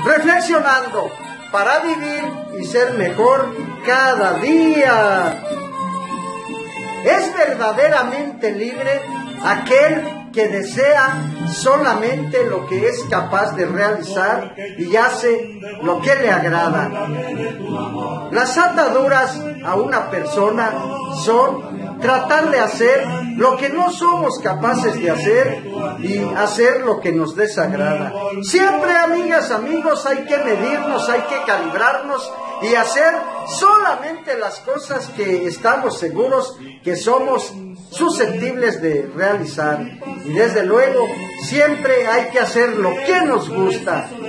reflexionando para vivir y ser mejor cada día. Es verdaderamente libre aquel que desea solamente lo que es capaz de realizar y hace lo que le agrada. Las ataduras a una persona son tratar de hacer lo que no somos capaces de hacer y hacer lo que nos desagrada. Siempre, amigas, amigos, hay que medirnos, hay que calibrarnos y hacer solamente las cosas que estamos seguros que somos susceptibles de realizar. Y desde luego, siempre hay que hacer lo que nos gusta.